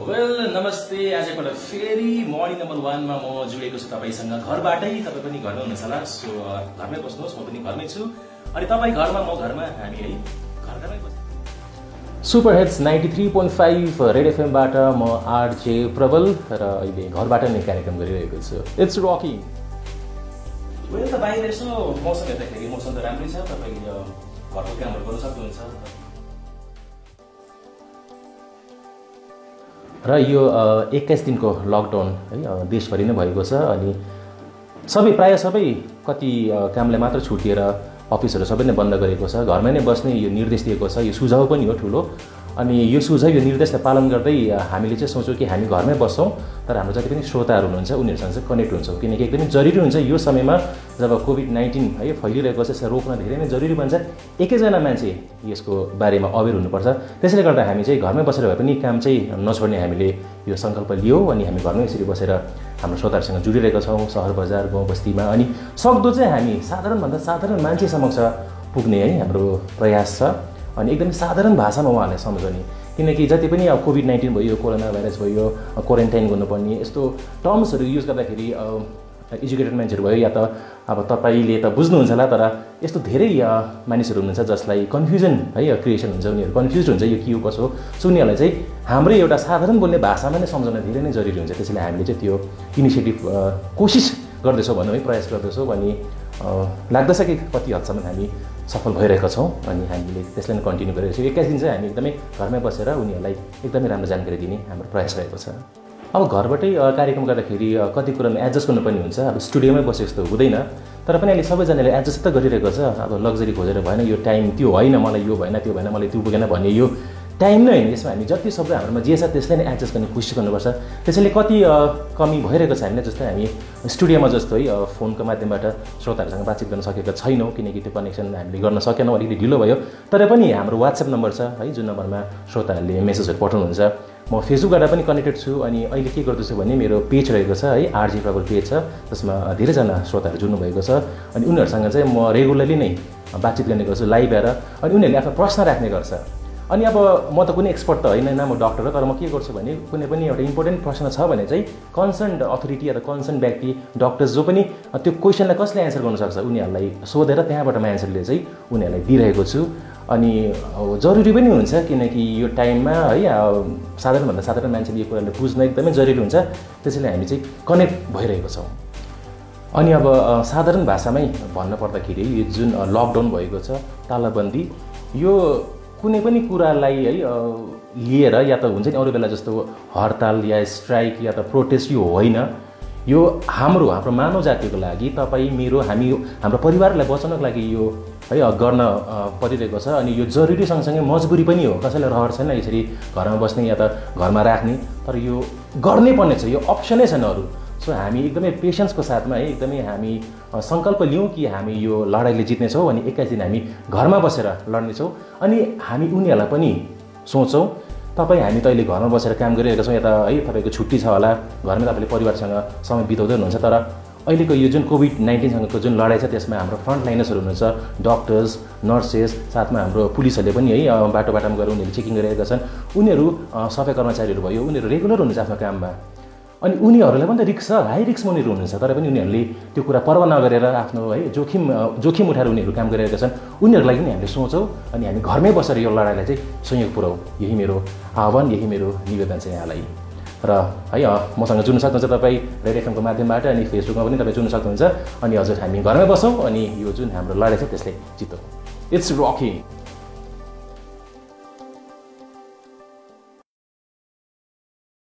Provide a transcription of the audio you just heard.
नमस्ते। आज एकपल्ट फेरि मर्निङ नम्बर 1 मा म जुडेको छु तपाईसँग घरबाटै। तपाई पनि घरमै हुनुहुन्छ होला, सो घरमै बस्नुहोस्, म पनि घरमै छु। अनि तपाई घरमा म घरमा, हामी है घरमै बस्छौँ। सुपर हिट्स 93.5 रेड एफएम बाट म आरजे प्रबल र अहिले घरबाट नै कार्यक्रम गरिरहेको छु। It's rocking. वेल त बाहिर यसो मौसम हेर्दाखेरि मौसम त राम्रै छ, तपाईले घरको कामहरु गर्न सक्नुहुन्छ। र यो 21 दिनको लकडाउन है देशभरि नै भएको छ अनि प्राय सबै कति कामले मात्र छुटिएर अफिसहरु सबै नै बन्द गरेको छ। घरमै नै बस्ने यो निर्देश दिएको छ। यो सुझाव पनि हो ठुलो। अनि यो सुझाव, यो निर्देशलाई पालन गर्दै हामीले चाहिँ सोचौँ कि हामी घरमै बस्छौँ, तर हाम्रो जति पनि श्रोताहरू हुनुहुन्छ उनीहरूसँग चाहिँ कनेक्ट हुन्छौँ, किनकि एकदमै जरुरी हुन्छ यो समयमा जब कोभिड-19 है फैलिरहेको छ। यसलाई रोक्न धेरै नै जरुरी बन्छ। एकैजना मान्छे यसको बारेमा अवेर हुनुपर्छ। त्यसैले गर्दा हामी चाहिँ घरमै बसेर भए पनि काम चाहिँ नछोड्ने हामीले यो संकल्प लियौँ अनि हामी घरमै यसरी बसेर हाम्रो श्रोताहरूसँग जुडिरहेका छौँ, सहर बजार गाउँ बस्तीमा। अनि सक्दो चाहिँ हामी साधारणभन्दा साधारण मान्छे समक्ष पुग्ने है हाम्रो प्रयास छ। अनि एकदमै साधारण भाषामा उहाँहरूलाई सम्झाउने, किनकि जति पनि अब कोभिड-19 भयो, कोरोना भाइरस भयो, क्वारेन्टाइन गर्नुपर्ने यस्तो टर्म्सहरू युज गर्दाखेरि एजुकेटेड मान्छेहरू भयो या त अब तपाईले त बुझ्नुहुन्छ होला, तर यस्तो धेरै मानिसहरू हुनुहुन्छ जसलाई कन्फ्युजन है क्रिएसन हुन्छ, उनीहरू कन्फ्युज हुन्छ यो के हो कसो हो। सो उनीहरूलाई चाहिँ हाम्रै एउटा साधारण बोल्ने भाषामा नै सम्झाउन धेरै नै जरुरी हुन्छ। त्यसैले हामीले चाहिँ त्यो इनिसिएटिभ कोसिस गर्दैछौँ भनौँ है, प्रयास गर्दैछौँ। अनि लाग्दछ कि कति हदसम्म हामी सफल भइरहेका छौँ अनि हामीले त्यसलाई नै कन्टिन्यू गरिरहेको छौँ। 21 दिन चाहिँ हामी एकदमै घरमै बसेर उनीहरूलाई एकदमै राम्रो जानकारी दिने हाम्रो प्रयास रहेको छ। अब घरबाटै कार्यक्रम गर्दाखेरि कति कुरामा एडजस्ट गर्नुपर्ने हुन्छ। अब स्टुडियोमै बसे जस्तो हुँदैन, तर पनि अहिले सबैजनाले एडजस्ट त गरिरहेको छ। अब लग्जरी खोजेर भएन, यो टाइम त्यो होइन, मलाई यो भएन, त्यो भएन, मलाई त्यो पुगेन भन्ने यो टाइम नै होइन। यसमा हामी जति सक्दो हाम्रोमा जे छ त्यसलाई नै एडजस्ट गर्ने कोसिस गर्नुपर्छ। त्यसैले कति कमी भइरहेको छ हामीलाई, जस्तै हामी स्टुडियोमा जस्तो है फोनको माध्यमबाट श्रोताहरूसँग बातचित गर्न सकेका छैनौँ, किनकि त्यो कनेक्सन हामीले गर्न सकेनौँ, अलिकति ढिलो भयो। तर पनि हाम्रो वाट्सएप नम्बर छ है, जुन नम्बरमा श्रोताहरूले मेसेजहरू पठाउनुहुन्छ। म फेसबुकबाट पनि कनेक्टेड छु अनि अहिले के गर्दैछु भने मेरो पेज रहेको छ है, आरजे प्रबल पेज छ, जसमा धेरैजना श्रोताहरू जुड्नु भएको छ। अनि उनीहरूसँग चाहिँ म रेगुलरली नै बातचित गर्ने गर्छु लाइभ आएर, अनि उनीहरूले आफ्नो प्रश्न राख्ने गर्छ। अनि अब म त कुनै एक्सपर्ट त होइन, म डक्टर हो, तर म के गर्छु भने कुनै पनि एउटा इम्पोर्टेन्ट प्रश्न छ भने चाहिँ कन्सर्न अथोरिटी या त कन्सर्न व्यक्ति डक्टर्स जो पनि त्यो क्वेसनलाई कसले एन्सर गर्न सक्छ उनीहरूलाई सोधेर त्यहाँबाट म एन्सर लिएर चाहिँ उनीहरूलाई दिइरहेको छु। अनि जरुरी पनि हुन्छ, किनकि यो टाइममा है साधारणभन्दा साधारण मान्छेले यो कुराले बुझ्न एकदमै जरुरी हुन्छ। त्यसैले हामी चाहिँ कनेक्ट भइरहेको छौँ। अनि अब साधारण भाषामै भन्न पर्दाखेरि यो जुन लकडाउन भएको छ, तालाबन्दी, यो कुनै पनि कुरालाई है लिएर या त हुन्छ नि अरू बेला जस्तो हडताल या स्ट्राइक या त प्रोटेस्ट यो होइन। यो हाम्रो मानव जातिको लागि, तपाईँ मेरो हाम्रो परिवारलाई बचाउनको लागि यो है गर्न परिरहेको छ। अनि यो जरुरी सँगसँगै मजबुरी पनि हो। कसैलाई रहर छैन यसरी घरमा बस्ने या त घरमा राख्ने, तर यो गर्नै पर्ने छ, यो अप्सनै छैन अरू। सो हामी एकदमै पेसेन्सको साथमा है एकदमै हामी सङ्कल्प लियौँ कि हामी यो लडाइँले जित्नेछौँ अनि 21 दिन हामी घरमा बसेर लड्नेछौँ। अनि हामी उनीहरूलाई पनि सोचौँ, तपाईँ हामी त अहिले घरमा बसेर काम गरिरहेका छौँ, या त है तपाईँको छुट्टी छ होला, घरमै तपाईँले परिवारसँग समय बिताउँदै हुनुहुन्छ, तर अहिलेको यो जुन कोभिड-19सँगको जुन लडाइँ छ त्यसमा हाम्रो फ्रन्ट लाइनर्सहरू हुनुहुन्छ, डक्टर्स, नर्सेस, साथमा हाम्रो पुलिसहरूले पनि है बाटो बाटोमा गएर उनीहरूले चेकिङ गरिरहेका छन्। उनीहरू सफाइ कर्मचारीहरू भयो, उनीहरू रेगुलर हुनुहुन्छ आफ्नो काममा। अनि उनीहरूलाई पनि त रिक्स छ, हाई रिक्समा उनीहरू हुनुहुन्छ, तर पनि उनीहरूले त्यो कुरा पर्वा नगरेर आफ्नो है जोखिम उठाएर उनीहरू काम गरिरहेका छन्। उनीहरूलाई पनि हामीले सोचौँ अनि हामी घरमै बसेर यो लडाइँलाई चाहिँ सहयोग पुऱ्याउँ। यही मेरो आह्वान, यही मेरो निवेदन छ यहाँलाई। र है मसँग जुड्न सक्नुहुन्छ तपाईँ रेड एफएमको माध्यमबाट, अनि फेसबुकमा पनि तपाईँ जुड्न सक्नुहुन्छ। अनि हजुर हामी घरमै बसौँ अनि यो जुन हाम्रो लडाइँ छ त्यसलाई जितौँ। It's rocking.